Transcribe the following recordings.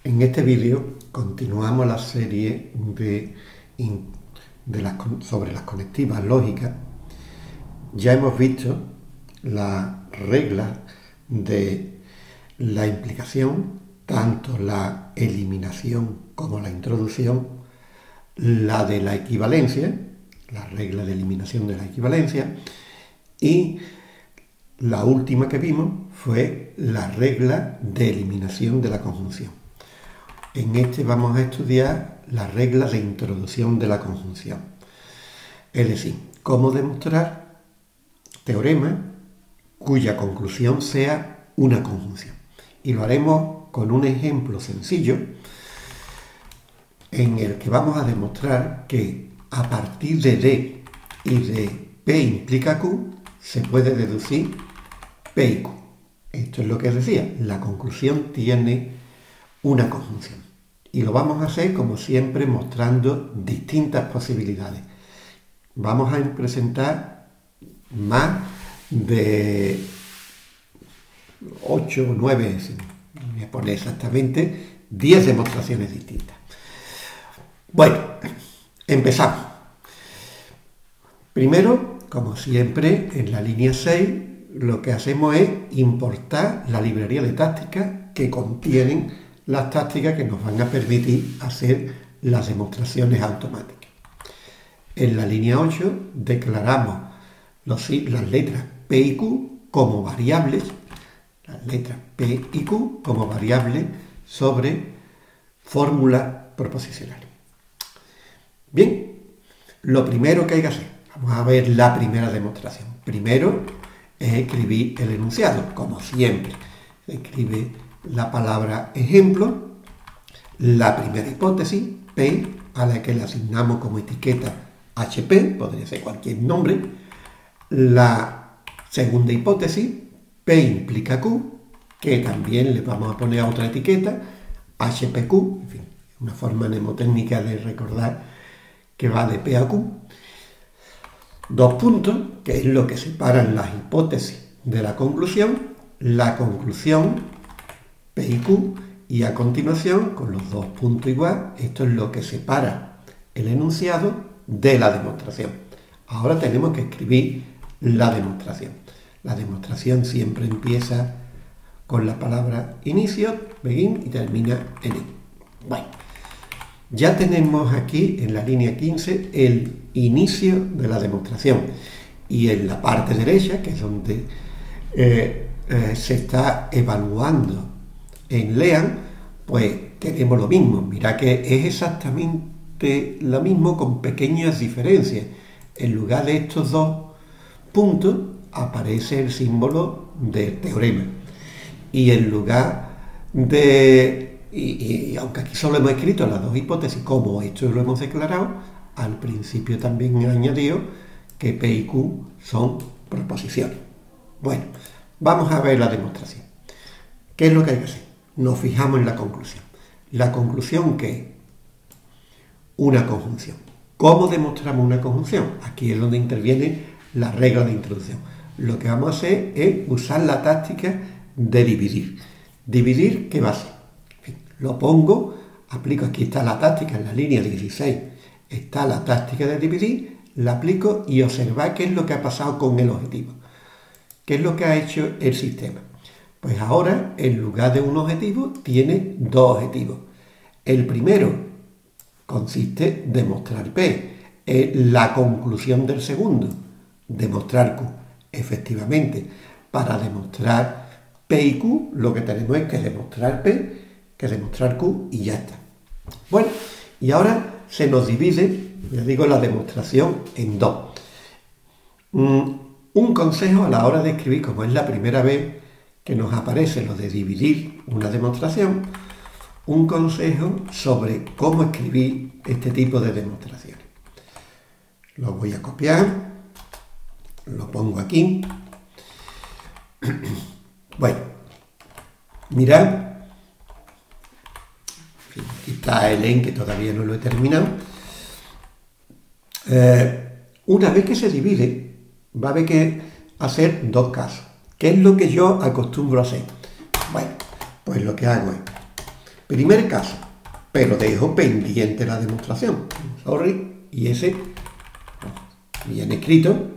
En este vídeo continuamos la serie sobre las conectivas lógicas. Ya hemos visto las reglas de la implicación, tanto la eliminación como la introducción, la de la equivalencia, la regla de eliminación de la equivalencia, y la última que vimos fue la regla de eliminación de la conjunción. En este vamos a estudiar la regla de introducción de la conjunción. Es decir, cómo demostrar teoremas cuya conclusión sea una conjunción. Y lo haremos con un ejemplo sencillo en el que vamos a demostrar que a partir de D y de P implica Q se puede deducir P y Q. Esto es lo que decía, la conclusión tiene una conjunción. Y lo vamos a hacer, como siempre, mostrando distintas posibilidades. Vamos a presentar más de 8 o 9, voy a poner exactamente 10 demostraciones distintas. Bueno, empezamos. Primero, como siempre, en la línea 6, lo que hacemos es importar la librería de tácticas que contienen las tácticas que nos van a permitir hacer las demostraciones automáticas. En la línea 8 declaramos las letras P y Q como variables, las letras P y Q como variables sobre fórmulas proposicionales. Bien, lo primero que hay que hacer, vamos a ver la primera demostración. Primero es escribir el enunciado, como siempre. Se escribe la palabra ejemplo, la primera hipótesis, P, a la que le asignamos como etiqueta HP, podría ser cualquier nombre. La segunda hipótesis, P implica Q, que también le vamos a poner a otra etiqueta, HPQ, en fin, una forma mnemotécnica de recordar que va de P a Q. Dos puntos, que es lo que separan las hipótesis de la conclusión, P y Q, y a continuación, con los dos puntos igual, esto es lo que separa el enunciado de la demostración. Ahora tenemos que escribir la demostración. La demostración siempre empieza con la palabra inicio, begin, y termina en it. Bueno, ya tenemos aquí en la línea 15 el inicio de la demostración. Y en la parte derecha, que es donde se está evaluando en LEAN, pues tenemos lo mismo. Mirad que es exactamente lo mismo con pequeñas diferencias. En lugar de estos dos puntos aparece el símbolo del teorema. Y en lugar de... Y aunque aquí solo hemos escrito las dos hipótesis, como esto lo hemos declarado, al principio también he añadido que P y Q son proposiciones. Bueno, vamos a ver la demostración. ¿Qué es lo que hay que hacer? Nos fijamos en la conclusión. La conclusión, ¿qué es? Una conjunción. ¿Cómo demostramos una conjunción? Aquí es donde interviene la regla de introducción. Lo que vamos a hacer es usar la táctica de dividir. ¿Dividir qué va a ser? En fin, lo pongo, aplico, aquí está la táctica en la línea 16. Está la táctica de dividir, la aplico y observad qué es lo que ha pasado con el objetivo. ¿Qué es lo que ha hecho el sistema? Pues ahora, en lugar de un objetivo, tiene dos objetivos. El primero consiste en demostrar P. La conclusión del segundo, demostrar Q. Efectivamente, para demostrar P y Q, lo que tenemos es que demostrar P, que demostrar Q, y ya está. Bueno, y ahora se nos divide, ya digo, la demostración en dos. Un consejo a la hora de escribir, como es la primera vez que nos aparece lo de dividir una demostración, un consejo sobre cómo escribir este tipo de demostraciones. Lo voy a copiar, lo pongo aquí. Bueno, mirad, aquí está el en que todavía no lo he terminado. Una vez que se divide, va a haber que hacer dos casos. ¿Qué es lo que yo acostumbro a hacer? Bueno, pues lo que hago es Primer caso, pero dejo pendiente la demostración. Sorry, y ese, bien escrito,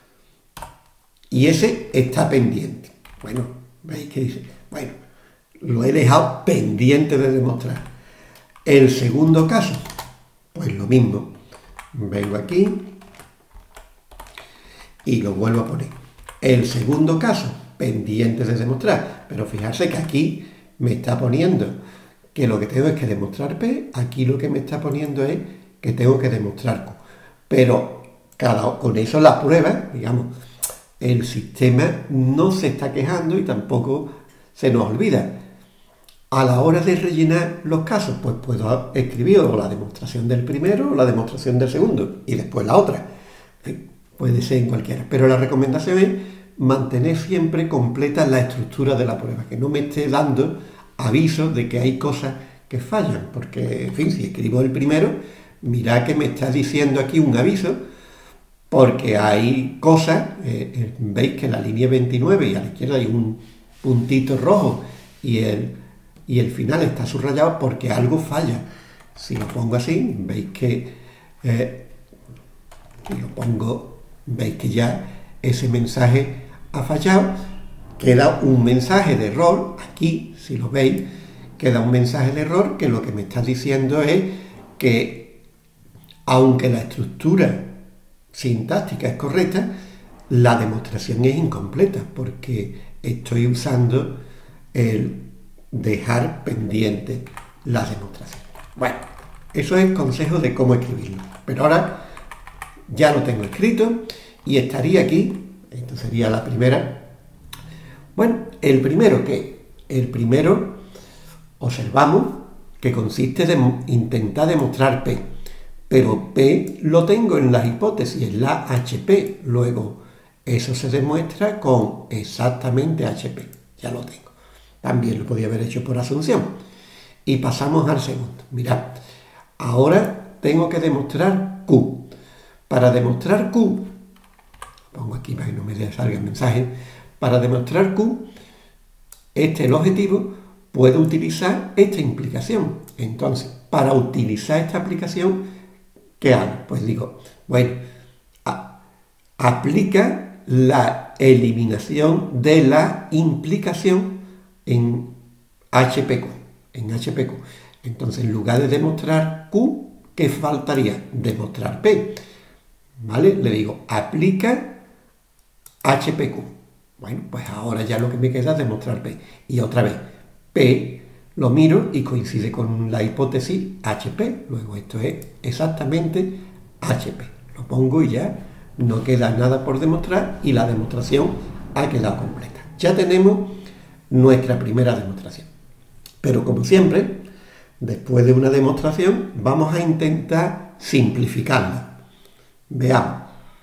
y ese está pendiente. Bueno, ¿veis que dice? Bueno, lo he dejado pendiente de demostrar. El segundo caso, pues lo mismo. Vengo aquí y lo vuelvo a poner. El segundo caso, pendiente de demostrar. Pero fijarse que aquí me está poniendo que lo que tengo es que demostrar P. Aquí lo que me está poniendo es que tengo que demostrar Q. Pero con eso la prueba, digamos, el sistema no se está quejando y tampoco se nos olvida. A la hora de rellenar los casos, pues puedo escribir o la demostración del primero o la demostración del segundo y después la otra. Puede ser en cualquiera. Pero la recomendación es mantener siempre completa la estructura de la prueba, que no me esté dando avisos de que hay cosas que fallan. Porque, en fin, si escribo el primero, mirad que me está diciendo aquí un aviso, porque hay cosas, veis que en la línea 29 y a la izquierda hay un puntito rojo y el final está subrayado porque algo falla. Si lo pongo así, veis que veis que ya ese mensaje ha fallado. Queda un mensaje de error, aquí, si lo veis, queda un mensaje de error que lo que me está diciendo es que, aunque la estructura sintáctica es correcta, la demostración es incompleta, porque estoy usando el dejar pendiente la demostración. Bueno, eso es consejo de cómo escribirlo. Pero ahora ya lo tengo escrito y estaría aquí. Esto sería la primera. Bueno, el primero, ¿qué? El primero, observamos que consiste en intentar demostrar P. Pero P lo tengo en las hipótesis, en la HP. Luego, eso se demuestra con exactamente HP. Ya lo tengo. También lo podía haber hecho por asunción. Y pasamos al segundo. Mirad, ahora tengo que demostrar Q. Para demostrar Q, pongo aquí para que no me salga el mensaje, para demostrar Q, este es el objetivo, puedo utilizar esta implicación. Entonces, para utilizar esta aplicación, ¿qué hago? Pues digo, bueno, aplica la eliminación de la implicación en HPQ. Entonces, en lugar de demostrar Q, ¿qué faltaría? Demostrar P. ¿Vale? Le digo, aplica HPQ. Bueno, pues ahora ya lo que me queda es demostrar P. Y otra vez, P lo miro y coincide con la hipótesis HP. Luego esto es exactamente HP. Lo pongo y ya no queda nada por demostrar y la demostración ha quedado completa. Ya tenemos nuestra primera demostración. Pero como siempre, después de una demostración vamos a intentar simplificarla. Veamos.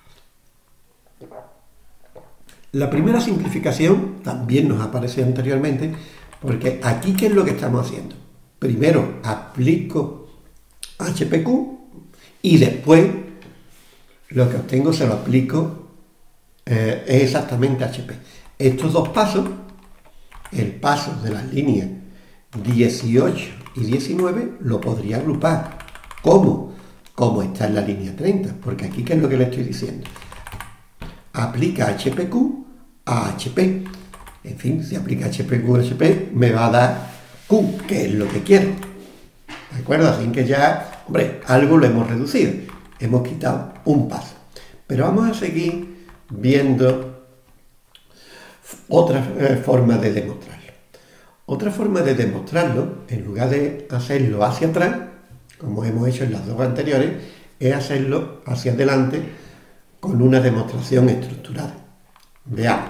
La primera simplificación también nos apareció anteriormente, porque aquí, ¿qué es lo que estamos haciendo? Primero aplico HPQ y después lo que obtengo se lo aplico es exactamente HP. Estos dos pasos, el paso de las líneas 18 y 19, lo podría agrupar. ¿Cómo? Como está en la línea 30, porque aquí, ¿qué es lo que le estoy diciendo? Aplica HPQ a HP. En fin, si aplica HPQ a HP, me va a dar Q, que es lo que quiero. ¿De acuerdo? Así que ya, hombre, algo lo hemos reducido. Hemos quitado un paso. Pero vamos a seguir viendo otra forma de demostrarlo. Otra forma de demostrarlo, en lugar de hacerlo hacia atrás, como hemos hecho en las dos anteriores, es hacerlo hacia adelante con una demostración estructurada. Veamos.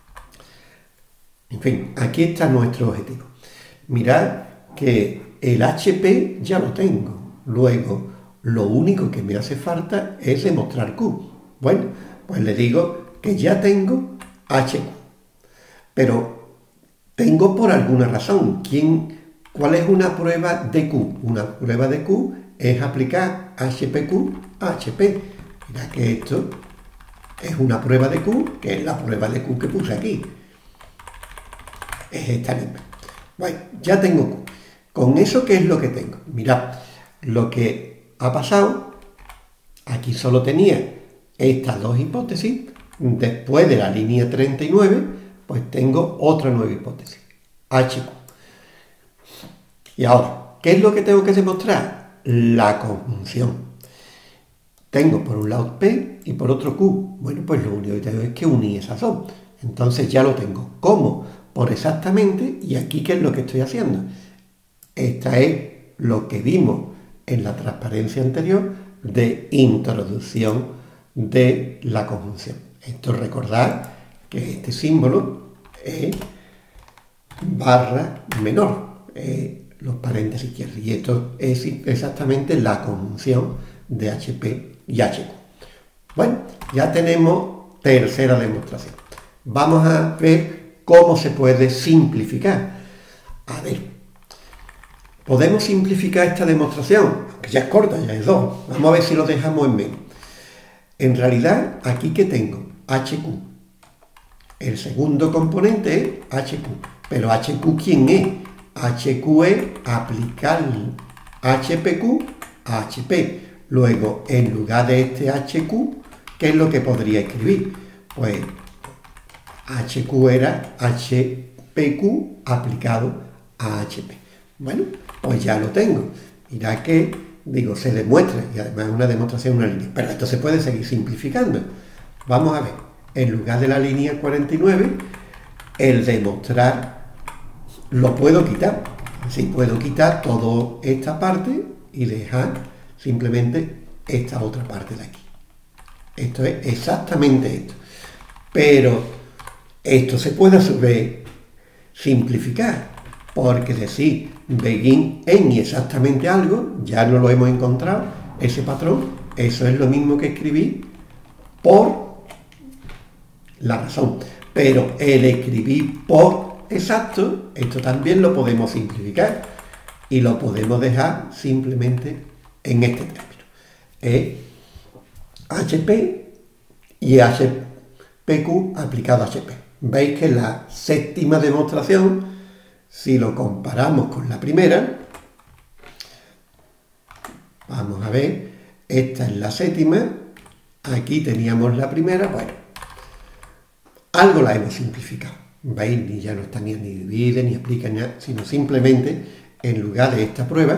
En fin, aquí está nuestro objetivo. Mirad que el HP ya lo tengo. Luego, lo único que me hace falta es demostrar Q. Bueno, pues le digo que ya tengo HQ. Pero tengo por alguna razón. ¿Cuál es una prueba de Q? Una prueba de Q es aplicar HPQ a HP. Mira que esto es una prueba de Q, que es la prueba de Q que puse aquí. Es esta misma. Bueno, ya tengo Q. ¿Con eso qué es lo que tengo? Mirad, lo que ha pasado, aquí solo tenía estas dos hipótesis, después de la línea 39, pues tengo otra nueva hipótesis, HQ. Y ahora, ¿qué es lo que tengo que demostrar? La conjunción. Tengo por un lado P y por otro Q. Bueno, pues lo único que tengo es que unir esas dos. Entonces ya lo tengo. ¿Cómo? Por exactamente, y aquí ¿qué es lo que estoy haciendo? Esta es lo que vimos en la transparencia anterior de introducción de la conjunción. Esto recordad que este símbolo es barra menor, los paréntesis izquierdos, y esto es exactamente la conjunción de HP y HQ. Bueno, ya tenemos tercera demostración. Vamos a ver cómo se puede simplificar. A ver, podemos simplificar esta demostración, que ya es corta, ya es 2. Vamos a ver si lo dejamos en menos. En realidad, aquí que tengo HQ. El segundo componente es HQ. Pero HQ, ¿quién es? HQ es aplicar HPQ a HP. Luego, en lugar de este HQ, ¿qué es lo que podría escribir? Pues HQ era HPQ aplicado a HP. Bueno, pues ya lo tengo. Mirad que, digo, se demuestra, y además es una demostración en una línea. Pero esto se puede seguir simplificando. Vamos a ver, en lugar de la línea 49, el demostrar lo puedo quitar. Sí, puedo quitar toda esta parte y dejar simplemente esta otra parte de aquí. Esto es exactamente esto. Pero esto se puede a su vez simplificar, porque decir begin en y exactamente algo, ya no lo hemos encontrado, ese patrón, eso es lo mismo que escribir por la razón. Pero el escribir por exacto, esto también lo podemos simplificar y lo podemos dejar simplemente en este término. Es HP y HPQ aplicado a HP. Veis que la séptima demostración, si lo comparamos con la primera, vamos a ver, esta es la séptima, aquí teníamos la primera, bueno, algo la hemos simplificado. ¿Veis? Ni ya no está ni divide, ni explica nada, sino simplemente, en lugar de esta prueba,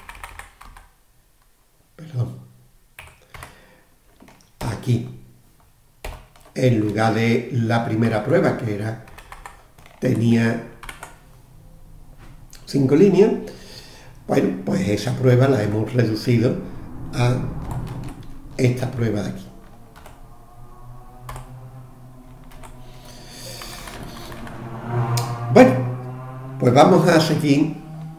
aquí, en lugar de la primera prueba, que era, tenía 5 líneas, bueno, pues esa prueba la hemos reducido a esta prueba de aquí. Bueno, pues vamos a seguir.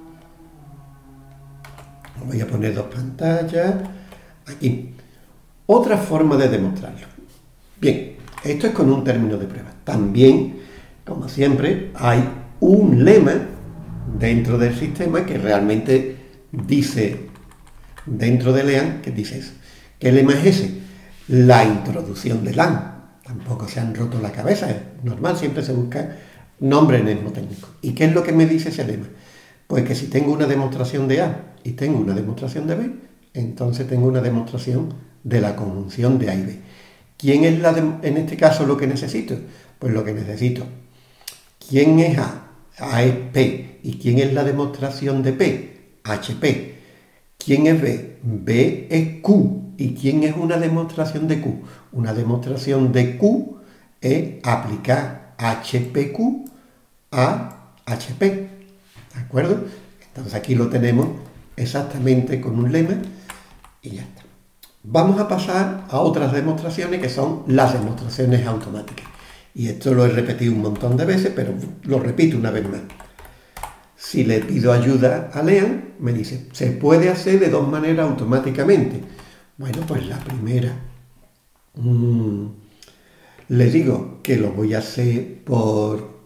Voy a poner 2 pantallas. Aquí. Otra forma de demostrarlo. Bien, esto es con un término de prueba. También, como siempre, hay un lema dentro del sistema que realmente dice, dentro de LEAN, que dice eso. ¿Qué lema es ese? La introducción de LAN. Tampoco se han roto la cabeza, es normal, siempre se busca nombre mnemotécnico. ¿Y qué es lo que me dice ese lema? Pues que si tengo una demostración de A y tengo una demostración de B, entonces tengo una demostración de la conjunción de A y B. ¿Quién es en este caso lo que necesito? Pues lo que necesito. ¿Quién es A? A es P. ¿Y quién es la demostración de P? HP. ¿Quién es B? B es Q. ¿Y quién es una demostración de Q? Una demostración de Q es aplicar HPQ a HP. ¿De acuerdo? Entonces aquí lo tenemos exactamente con un lema y ya está. Vamos a pasar a otras demostraciones que son las demostraciones automáticas. Y esto lo he repetido un montón de veces, pero lo repito una vez más. Si le pido ayuda a LEAN, me dice, se puede hacer de 2 maneras automáticamente. Bueno, pues la primera, le digo que lo voy a hacer por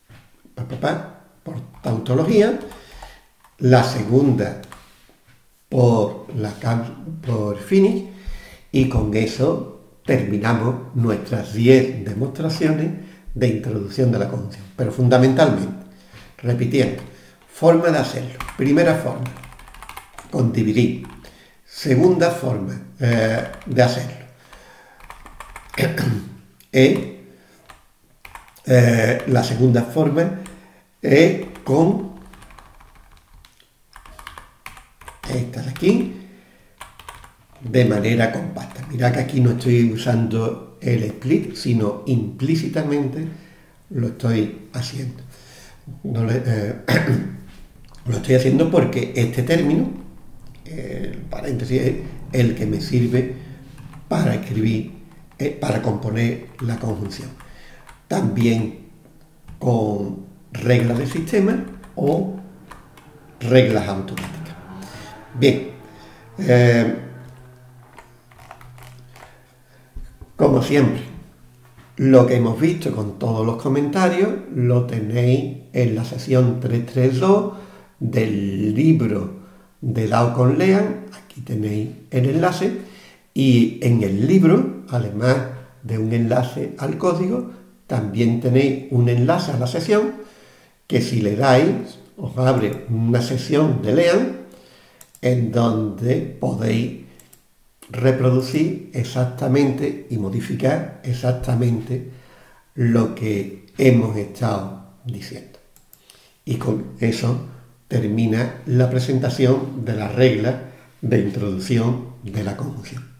tautología. La segunda, por finish, y con eso terminamos nuestras 10 demostraciones de introducción de la conjunción. Pero fundamentalmente, repitiendo, Forma de hacerlo. Primera forma, con dividir. Segunda forma de hacerlo. La segunda forma es con esta de aquí, de manera compacta. Mirad que aquí no estoy usando el split, sino implícitamente lo estoy haciendo. Lo estoy haciendo porque este término, el paréntesis, es el que me sirve para escribir, para componer la conjunción. También con reglas de sistema o reglas automáticas. Bien, como siempre, lo que hemos visto con todos los comentarios lo tenéis en la sección 332 del libro de Dao con Lean. Aquí tenéis el enlace y en el libro, además de un enlace al código, también tenéis un enlace a la sección que si le dais os abre una sección de Lean en donde podéis reproducir exactamente y modificar exactamente lo que hemos estado diciendo. Y con eso termina la presentación de las reglas de introducción de la conjunción.